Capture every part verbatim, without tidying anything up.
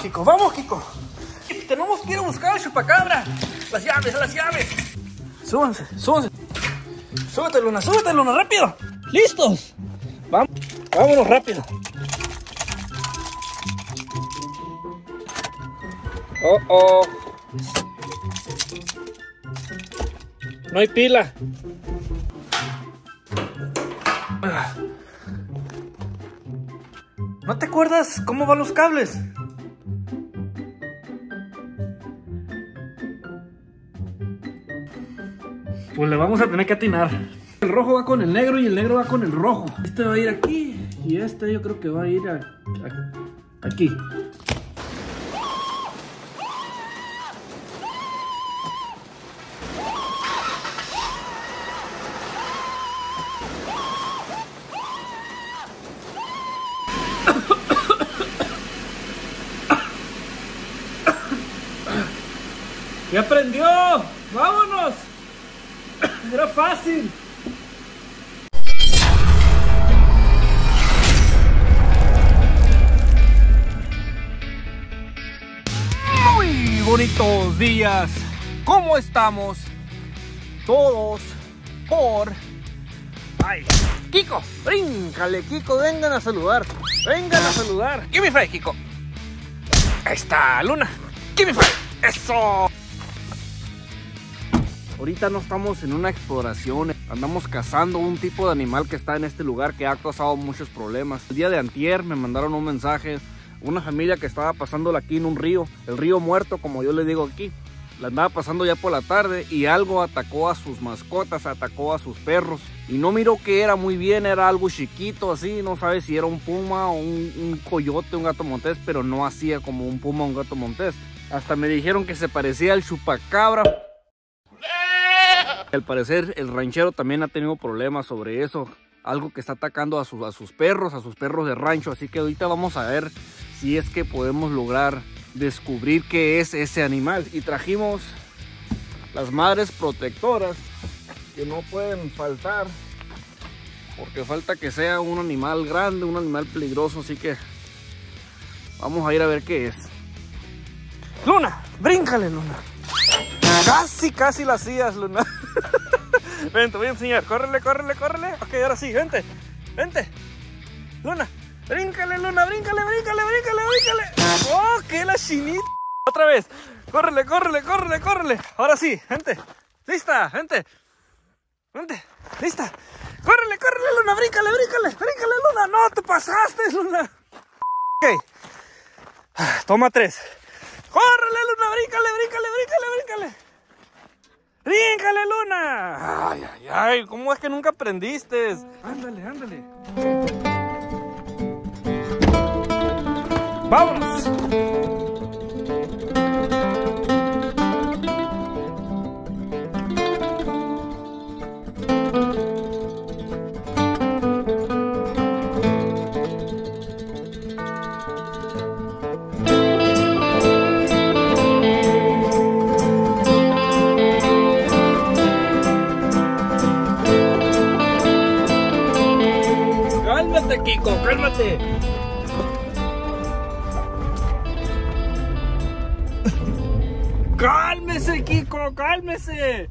Kiko, vamos, Kiko. Tenemos que ir a buscar el chupacabra. Las llaves, las llaves. Súbanse, súbanse. Súbete, Luna, súbete, Luna, rápido. ¿Listos? Vamos, vámonos rápido. Oh, oh. No hay pila. ¿No te acuerdas cómo van los cables? Pues le vamos a tener que atinar. El rojo va con el negro y el negro va con el rojo. Este va a ir aquí y este yo creo que va a ir a, a, aquí. ¡Ya prendió! ¡Vámonos! Era fácil. Muy bonitos días. ¿Cómo estamos? Todos por... ¡Ay! Kiko, bríncale, Kiko, vengan a saludar. Vengan a saludar. Give me five, Kiko. Ahí está, Luna. Give me five. Eso. Ahorita no estamos en una exploración, andamos cazando un tipo de animal que está en este lugar que ha causado muchos problemas. El día de antier me mandaron un mensaje, una familia que estaba pasándola aquí en un río, el río muerto como yo le digo aquí. La andaba pasando ya por la tarde y algo atacó a sus mascotas, atacó a sus perros. Y no miró que era muy bien, era algo chiquito así, no sabe si era un puma o un, un coyote, un gato montés, pero no hacía como un puma o un gato montés. Hasta me dijeron que se parecía al chupacabra. Al parecer el ranchero también ha tenido problemas sobre eso, algo que está atacando a, su, a sus perros, a sus perros de rancho, así que ahorita vamos a ver si es que podemos lograr descubrir qué es ese animal. Y trajimos las madres protectoras que no pueden faltar, porque falta que sea un animal grande, un animal peligroso, así que vamos a ir a ver qué es. Luna, bríncale, Luna. Casi, casi la hacías, Luna. Ven, te voy a enseñar. Córrele, córrele, córrele. Ok, ahora sí, vente. Vente. Luna, bríncale, Luna, bríncale, bríncale, bríncale, bríncale. Oh, que la chinita. Otra vez. Córrele, córrele, córrele, córrele. Ahora sí, vente. Lista, vente. Vente, lista. Córrele, córrele, Luna, bríncale, bríncale, bríncale, Luna. No, te pasaste, Luna. Ok. Toma tres. ¡Córrele, Luna! ¡Bríncale, bríncale, bríncale, bríncale! ¡Bríncale, Luna! ¡Ay, ay, ay! ¿Cómo es que nunca aprendiste? Ándale, ándale. ¡Vámonos! Cálmate, Kiko, cálmate. Cálmese, Kiko, cálmese.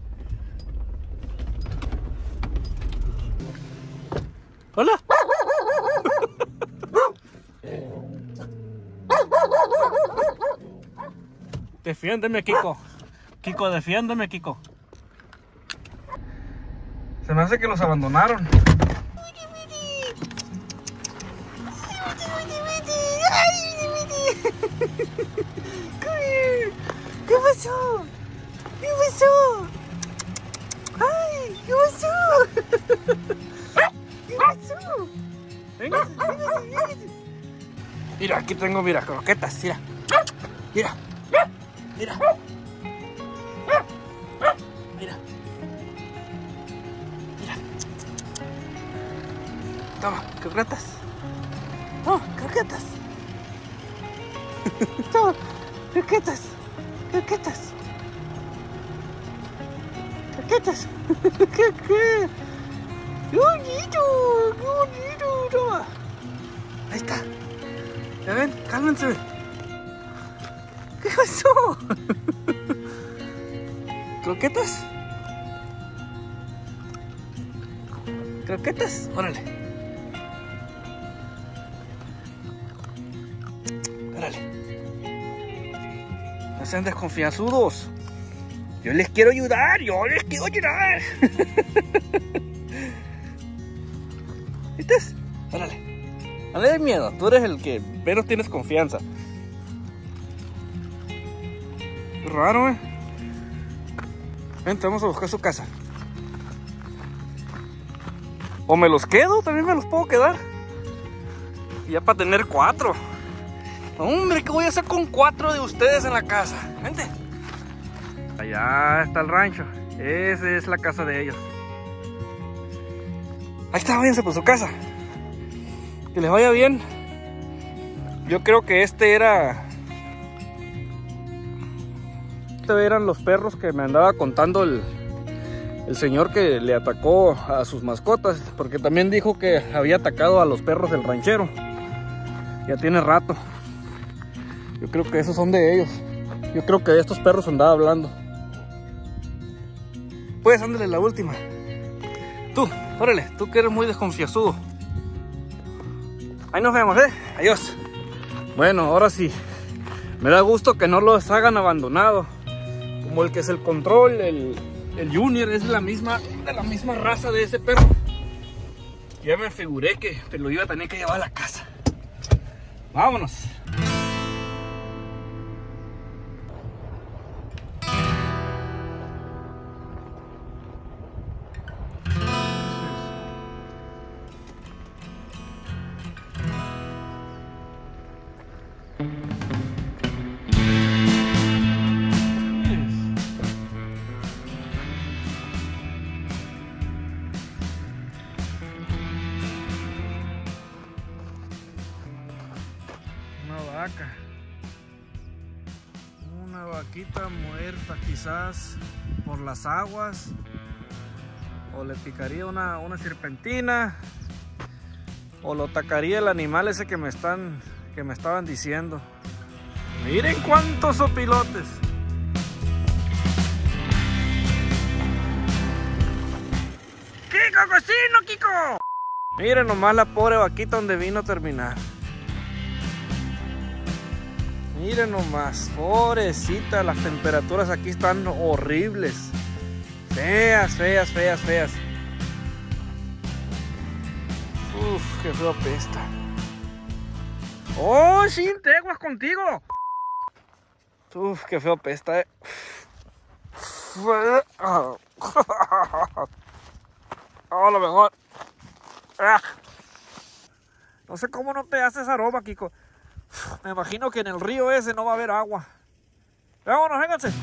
Hola. Defiéndeme, Kiko. Kiko, defiéndeme, Kiko. Se me hace que los abandonaron. ¿Qué pasó? ¿Qué pasó? ¡Ay! ¿Qué pasó? ¿Qué pasó? Venga, mira, aquí tengo, mira, croquetas, mira. Mira. Mira. Mira. Mira. Toma, croquetas. Toma, croquetas. Toma, croquetas. Croquetas. Croquetas. ¿Qué, qué? ¡Qué bonito! ¡Qué bonito! Toma. Ahí está. Ya ven, cálmense. pasó? ¿Croquetas? ¿Croquetas? Órale. Órale. No sean desconfiazudos. Yo les quiero ayudar, yo les quiero ayudar. ¿Viste? Órale. No le des miedo, tú eres el que menos tienes confianza. Qué raro, eh. Vente, vamos a buscar su casa. O me los quedo, también me los puedo quedar. Y ya para tener cuatro. Hombre, ¿qué voy a hacer con cuatro de ustedes en la casa? Vente. Allá está el rancho. Esa es la casa de ellos. Ahí está, váyanse por su casa. Que les vaya bien. Yo creo que este era... Este eran los perros que me andaba contando el, el señor que le atacó a sus mascotas. Porque también dijo que había atacado a los perros del ranchero. Ya tiene rato. Yo creo que esos son de ellos. Yo creo que de estos perros andaba hablando. Pues ándale la última. Tú, órale, tú que eres muy desconfiazudo. Ahí nos vemos, ¿eh? Adiós. Bueno, ahora sí. Me da gusto que no los hagan abandonado. Como el que es el control, el, el Junior es la misma, de la misma raza de ese perro. Ya me figuré que te lo iba a tener que llevar a la casa. Vámonos. Vaca, una vaquita muerta quizás por las aguas, o le picaría una, una serpentina, o lo atacaría el animal ese que me están que me estaban diciendo. Miren cuántos opilotes. ¡Kiko, cocino, Kiko! Miren nomás la pobre vaquita donde vino a terminar. Miren nomás, pobrecita, las temperaturas aquí están horribles. Feas, feas, feas, feas. Uf, qué feo apesta. ¡Oh, sin teguas contigo! Uf, qué feo apesta, eh. Oh, lo mejor. No sé cómo no te haces aroma, Kiko. Me imagino que en el río ese no va a haber agua. Vámonos, vénganse.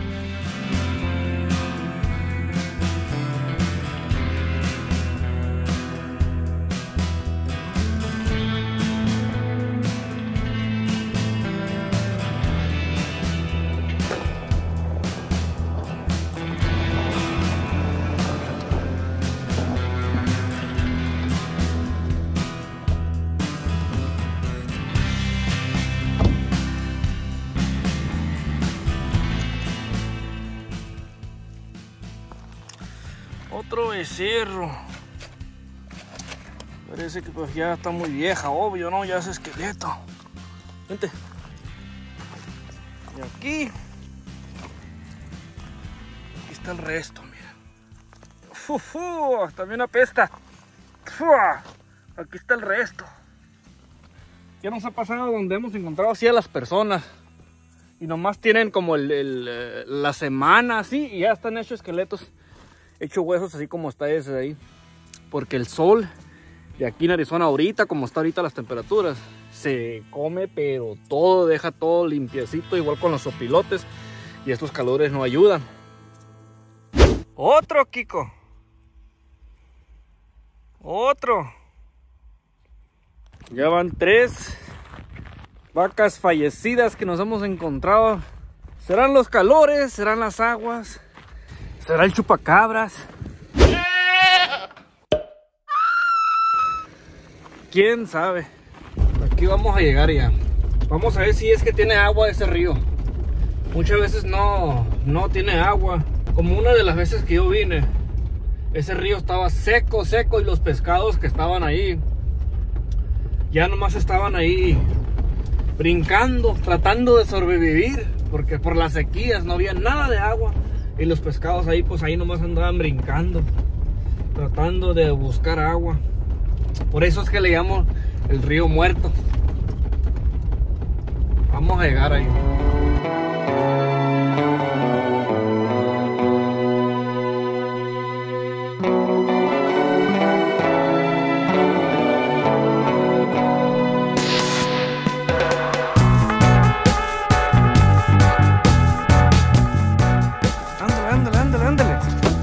Otro becerro. Parece que pues ya está muy vieja, obvio, ¿no? Ya es esqueleto. Vente. Y aquí. Aquí está el resto, mira. Uf, también apesta. Uf, aquí está el resto. Ya nos ha pasado donde hemos encontrado así a las personas. Y nomás tienen como el, el, la semana así y ya están hechos esqueletos. Hecho huesos así como está ese de ahí. Porque el sol de aquí en Arizona ahorita, como está ahorita las temperaturas, se come pero todo, deja todo limpiecito, igual con los opilotes. Y estos calores no ayudan. Otro, Kiko. Otro. Ya van tres vacas fallecidas que nos hemos encontrado. ¿Serán los calores? ¿Serán las aguas? ¿Será el chupacabras? ¿Quién sabe? Aquí vamos a llegar ya. Vamos a ver si es que tiene agua ese río. muchas veces no, no tiene agua. Como una de las veces que yo vine, ese río estaba seco, seco, y los pescados que estaban ahí ya nomás estaban ahí brincando, tratando de sobrevivir, porque por las sequías no había nada de agua, y los pescados ahí pues ahí nomás andaban brincando, tratando de buscar agua. Por eso es que le llamo el río muerto. Vamos a llegar ahí. Ándale, ándale, ándale, ándale.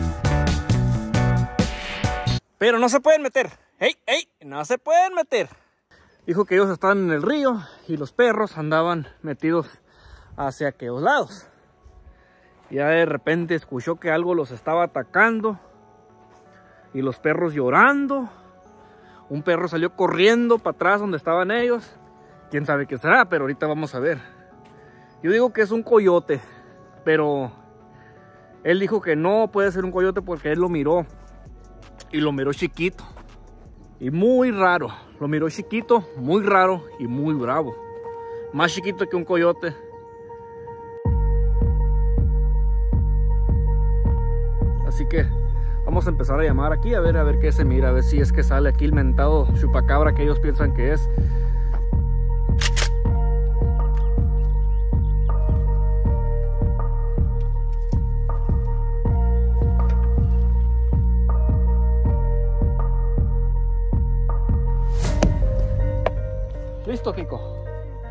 Pero no se pueden meter. ¡Ey, ey! No se pueden meter. Dijo que ellos estaban en el río y los perros andaban metidos hacia aquellos lados. Ya de repente escuchó que algo los estaba atacando y los perros llorando. Un perro salió corriendo para atrás donde estaban ellos. Quién sabe qué será, pero ahorita vamos a ver. Yo digo que es un coyote, pero él dijo que no puede ser un coyote porque él lo miró y lo miró chiquito y muy raro. Lo miró chiquito, muy raro y muy bravo. Más chiquito que un coyote. Así que vamos a empezar a llamar aquí a ver, a ver qué se mira. A ver si es que sale aquí el mentado chupacabra que ellos piensan que es. Listo, Kiko.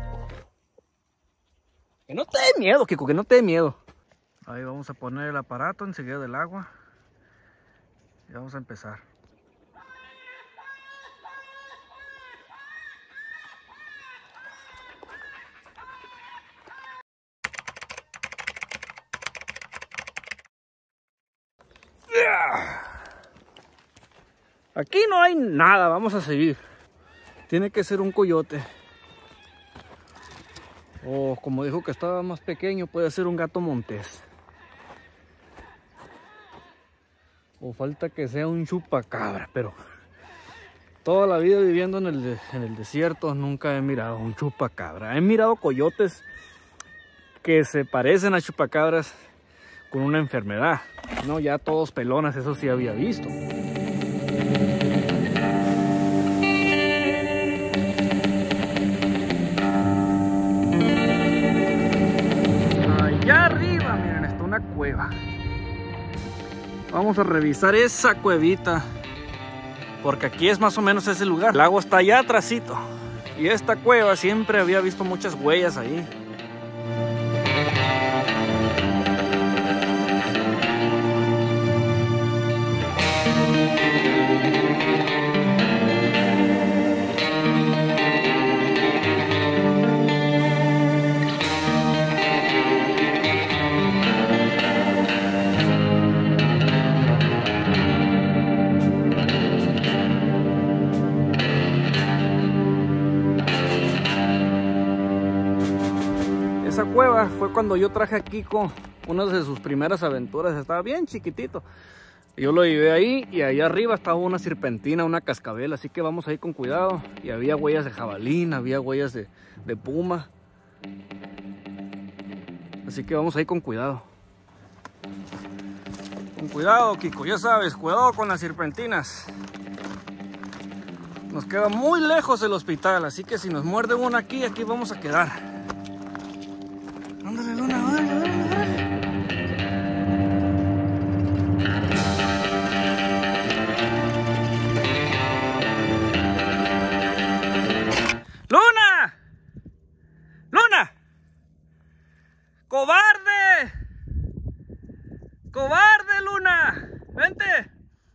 Que no te dé miedo, Kiko, que no te dé miedo. Ahí vamos a poner el aparato enseguida del agua. Y vamos a empezar. Aquí no hay nada, vamos a seguir. Tiene que ser un coyote. O como dijo que estaba más pequeño, puede ser un gato montés. O falta que sea un chupacabra, pero toda la vida viviendo en el, en el desierto nunca he mirado un chupacabra. He mirado coyotes que se parecen a chupacabras con una enfermedad. No, ya todos pelonas, eso sí había visto. Allá arriba, miren, está una cueva. Vamos a revisar esa cuevita, porque aquí es más o menos ese lugar. El agua está allá atrásito. Y esta cueva siempre había visto muchas huellas ahí. Esa cueva fue cuando yo traje a Kiko una de sus primeras aventuras. Estaba bien chiquitito. Yo lo llevé ahí y ahí arriba estaba una serpentina, una cascabel. Así que vamos ahí con cuidado. Y había huellas de jabalín, había huellas de, de puma. Así que vamos ahí con cuidado. Con cuidado, Kiko, ya sabes, cuidado con las serpentinas. Nos queda muy lejos el hospital, así que si nos muerde una aquí, aquí vamos a quedar. Ándale, Luna, ándale, ándale, ándale. ¡Luna! ¡Luna! ¡Cobarde! ¡Cobarde, Luna! ¡Vente!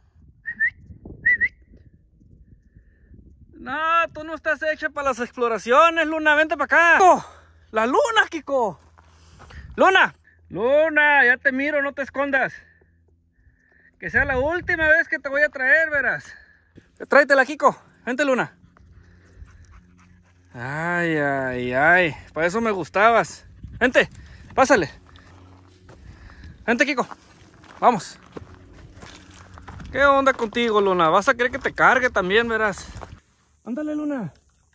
No, tú no estás hecha para las exploraciones, Luna. Vente para acá. ¡Oh! ¡La Luna, Kiko! ¡Luna! ¡Luna! Ya te miro, no te escondas. Que sea la última vez que te voy a traer, verás. Tráetela, Kiko. Vente, Luna. Ay, ay, ay. Para eso me gustabas. Vente. Pásale. Vente, Kiko. Vamos. ¿Qué onda contigo, Luna? ¿Vas a querer que te cargue también, verás? Ándale, Luna.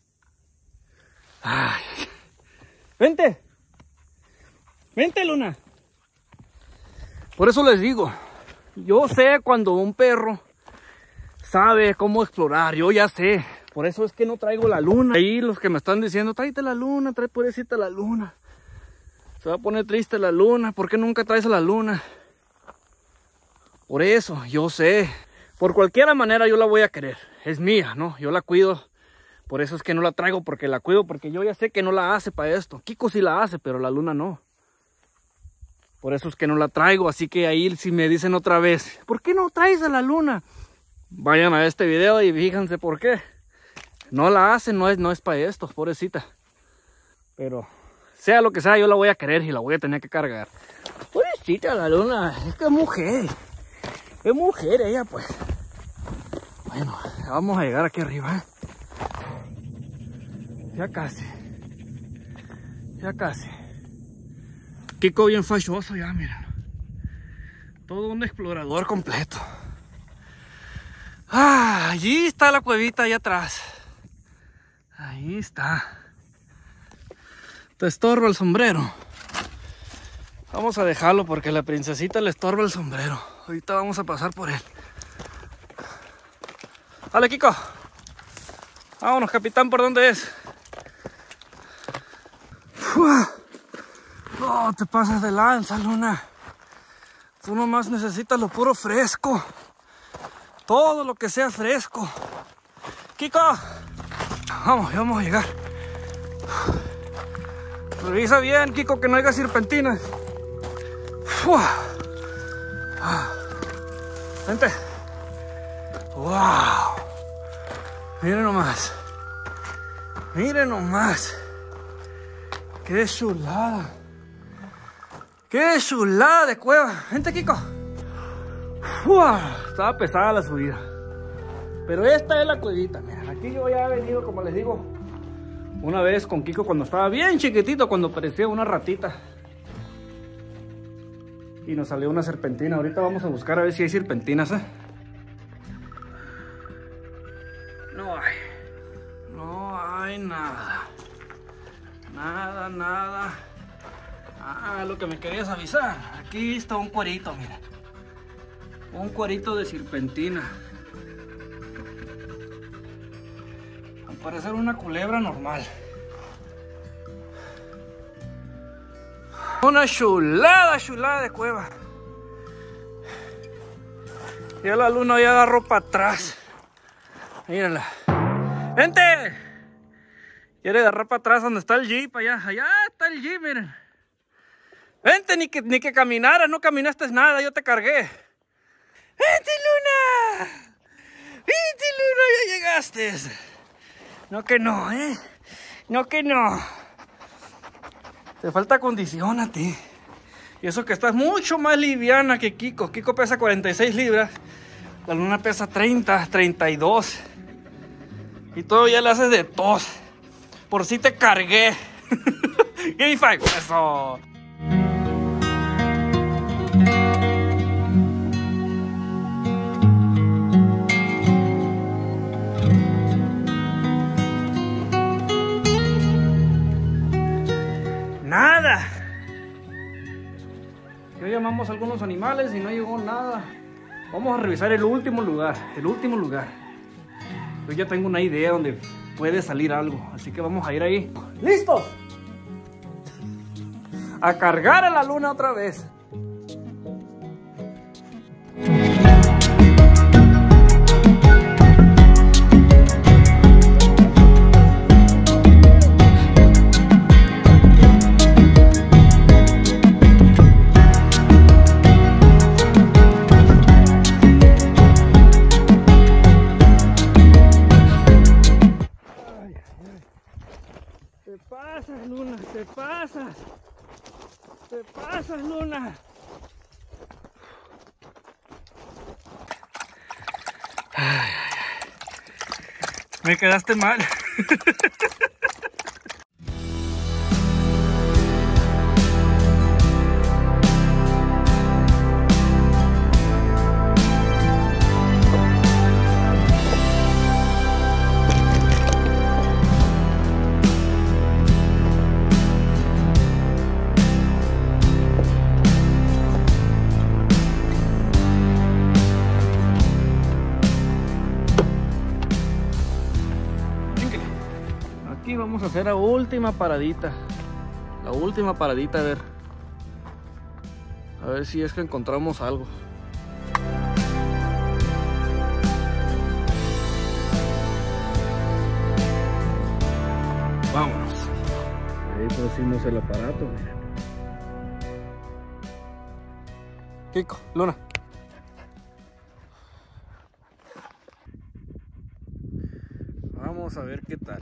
Ay. Vente. Vente, Luna. Por eso les digo, yo sé cuando un perro sabe cómo explorar, yo ya sé. Por eso es que no traigo la luna. Ahí los que me están diciendo, tráete la luna, trae pobrecita la luna. Se va a poner triste la luna, ¿por qué nunca traes a la luna? Por eso, yo sé. Por cualquier manera yo la voy a querer. Es mía, ¿no? Yo la cuido. Por eso es que no la traigo, porque la cuido, porque yo ya sé que no la hace para esto. Kiko sí la hace, pero la luna no. Por eso es que no la traigo, así que ahí si me dicen otra vez, ¿por qué no traes a la luna? Vayan a este video y fíjense por qué. No la hace, no es, no es para esto, pobrecita. Pero sea lo que sea, yo la voy a querer y la voy a tener que cargar. Pobrecita la luna, es que es mujer. Es mujer ella, pues. Bueno, vamos a llegar aquí arriba. Ya casi. Ya casi. Kiko bien fachoso ya, miren. Todo un explorador completo. Ah, allí está la cuevita, allá atrás. Ahí está. Te estorba el sombrero. Vamos a dejarlo porque a la princesita le estorba el sombrero. Ahorita vamos a pasar por él. Dale, Kiko. Vámonos, capitán, ¿por dónde es? ¡Fua! No, te pasas de lanza, Luna. Tú nomás necesitas lo puro fresco. Todo lo que sea fresco. Kiko. Vamos, ya vamos a llegar. Revisa bien, Kiko, que no haya serpentinas. ¡Fua! Vente. ¡Wow! Miren nomás. Miren nomás. ¡Qué chulada! ¡Qué chulada de cueva! Vente, Kiko. ¡Fua! Estaba pesada la subida. Pero esta es la cuevita. Miren, aquí yo ya he venido, como les digo, una vez con Kiko cuando estaba bien chiquitito, cuando parecía una ratita. Y nos salió una serpentina. Ahorita vamos a buscar a ver si hay serpentinas, ¿eh? No hay. No hay nada. Nada, nada. Ah, lo que me querías avisar. Aquí está un cuerito, mira. Un cuerito de serpentina. Al parecer una culebra normal. Una chulada, chulada de cueva. Ya la luna ya agarró para atrás. Mírala. ¡Vente! Quiere agarrar para atrás donde está el jeep, allá. Allá está el jeep, miren. Vente, ni que, ni que caminara, no caminaste nada, yo te cargué. ¡Vente, Luna! ¡Vente, Luna! ¡Ya llegaste! No que no, ¿eh? No que no. Te falta condición a ti. Y eso que estás mucho más liviana que Kiko. Kiko pesa cuarenta y seis libras. La Luna pesa treinta, treinta y dos. Y todavía le haces de tos. Por si te cargué. Give me five. Eso. Nada. Ya llamamos a algunos animales y no llegó nada. Vamos a revisar el último lugar. El último lugar. Yo ya tengo una idea donde puede salir algo. Así que vamos a ir ahí. ¡Listos! A cargar a la luna otra vez. Te pasas, Luna, te pasas. Te pasas, Luna. Ay, ay, ay. Me quedaste mal. a hacer la última paradita. La última paradita, a ver. A ver si es que encontramos algo. Vámonos. Ahí pusimos el aparato. Kiko, Luna. Vamos a ver qué tal.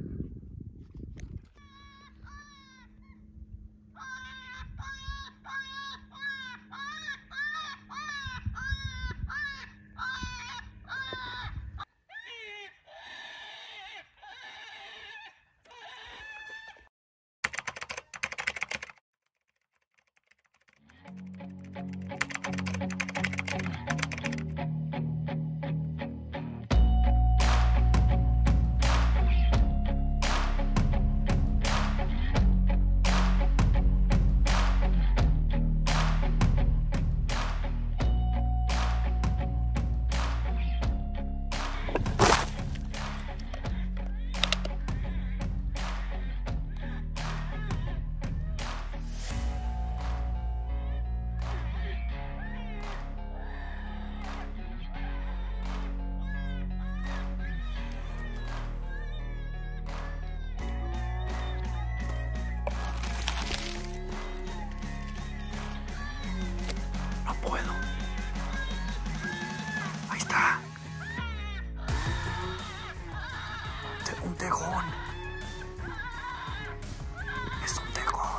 Un tejón. Es un tejón.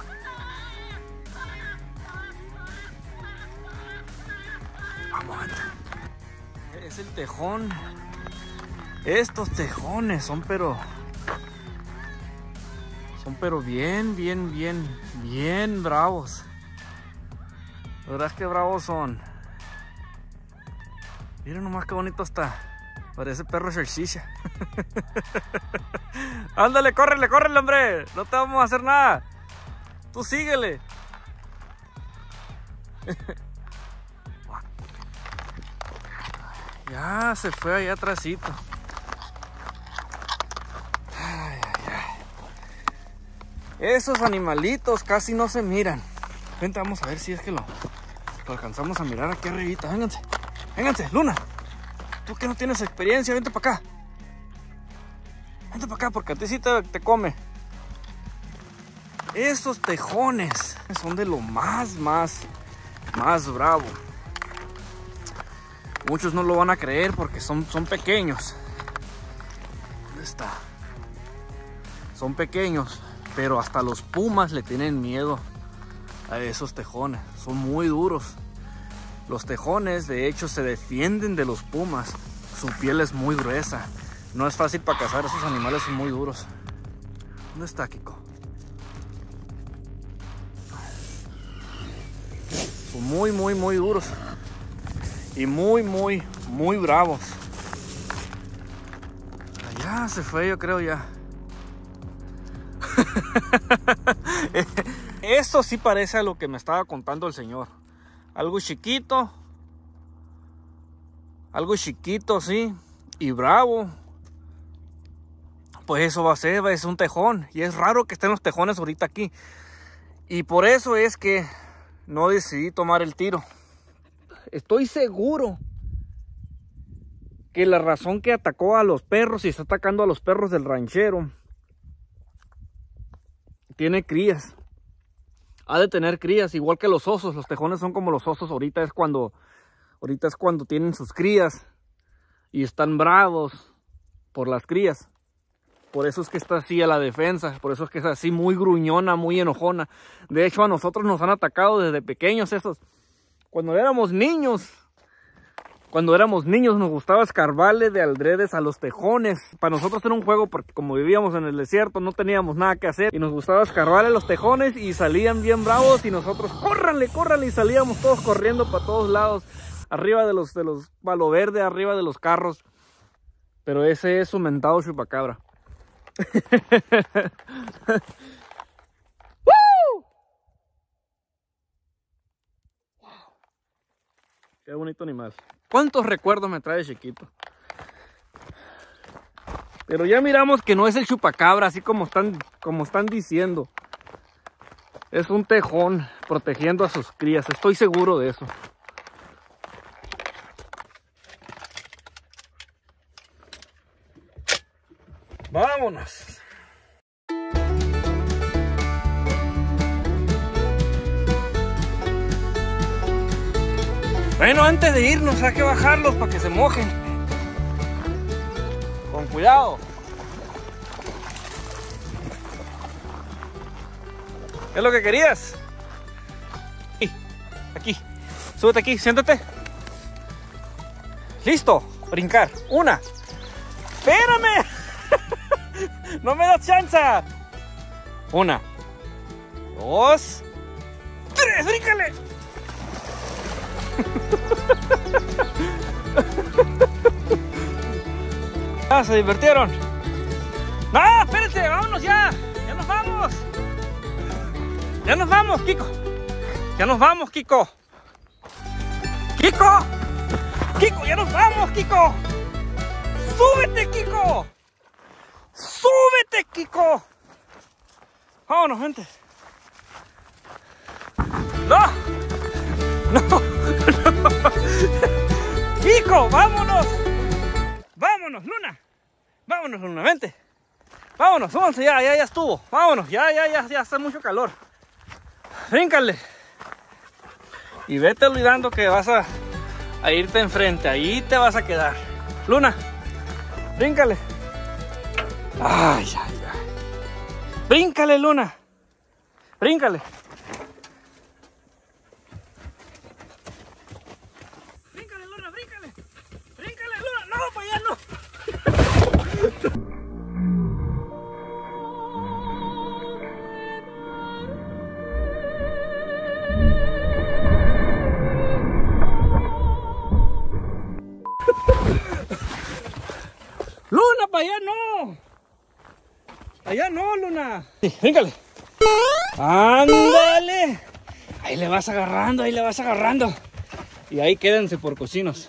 Vamos, gente. Es el tejón. Estos tejones son pero... Son pero bien, bien, bien, bien bravos. La verdad es que bravos son. Miren nomás qué bonito está. Parece perro salchicha. Ándale, córrele, córrele, hombre. No te vamos a hacer nada. Tú síguele. Ya se fue allá atrásito. Ay, ay, ay. Esos animalitos casi no se miran. Vente, vamos a ver si es que lo, lo alcanzamos a mirar aquí arribita. Vénganse, vénganse, Luna. Tú que no tienes experiencia, vente para acá. Vente para acá porque a ti sí te, te come. Estos tejones son de lo más, más, más bravo. Muchos no lo van a creer porque son, son pequeños. ¿Dónde está? Son pequeños, pero hasta los pumas le tienen miedo a esos tejones. Son muy duros. Los tejones, de hecho, se defienden de los pumas. Su piel es muy gruesa. No es fácil para cazar, esos animales son muy duros. ¿Dónde está, Kiko? Son muy, muy, muy duros. Y muy, muy, muy bravos. Allá se fue, yo creo ya. Eso sí parece a lo que me estaba contando el señor. Algo chiquito. Algo chiquito, sí. Y bravo. Pues eso va a ser, es un tejón. Y es raro que estén los tejones ahorita aquí. Y por eso es que no decidí tomar el tiro. Estoy seguro que la razón que atacó a los perros y está atacando a los perros del ranchero tiene crías. Ha de tener crías, igual que los osos. Los tejones son como los osos. Ahorita es cuando, ahorita es cuando tienen sus crías y están bravos por las crías. Por eso es que está así a la defensa. Por eso es que es así muy gruñona, muy enojona. De hecho, a nosotros nos han atacado desde pequeños esos. Cuando éramos niños, cuando éramos niños nos gustaba escarbarle de aldredes a los tejones. Para nosotros era un juego porque como vivíamos en el desierto no teníamos nada que hacer. Y nos gustaba escarbarle los tejones y salían bien bravos y nosotros córranle, córranle y salíamos todos corriendo para todos lados. Arriba de los, de los palo verde, arriba de los carros. Pero ese es su mentado chupacabra. Qué bonito animal. ¿Cuántos recuerdos me trae chiquito? Pero ya miramos que no es el chupacabra, así como están, como están diciendo. Es un tejón protegiendo a sus crías, estoy seguro de eso. Vámonos. Bueno, antes de irnos hay que bajarlos para que se mojen. Con cuidado. ¿Qué es lo que querías? Aquí, aquí. Súbete aquí, siéntate. Listo, brincar. Una. Espérame. No me das chance. Una. Dos. Tres, bríncale. Ah, se divirtieron. No, espérense, vámonos ya. Ya nos vamos. Ya nos vamos, Kiko. Ya nos vamos, Kiko. Kiko. Kiko, ya nos vamos, Kiko. Súbete, Kiko. Súbete, Kiko. Vámonos, gente. No. No. No. Kiko, vámonos. Vámonos, Luna. Vámonos, Luna, vente. Vámonos, súbanse ya, ya, ya estuvo. Vámonos, ya, ya, ya, ya está mucho calor. Bríncale. Y vete olvidando que vas a, a irte enfrente. Ahí te vas a quedar. Luna, bríncale. Ay, ay, ay. Bríncale, Luna. Bríncale. Bríncale, Luna, bríncale. Bríncale, Luna. No, para allá no. Luna, para allá no. Allá no, Luna. Sí, bríncale. Ándale. Ahí le vas agarrando, ahí le vas agarrando. Y ahí quédense por cocinos.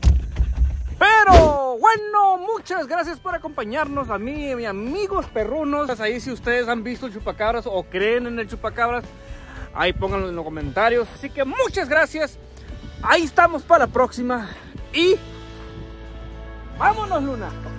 Pero bueno, muchas gracias por acompañarnos a mí y a mis amigos perrunos. Ahí si ustedes han visto el chupacabras o creen en el chupacabras, ahí pónganlo en los comentarios. Así que muchas gracias. Ahí estamos para la próxima. Y vámonos, Luna.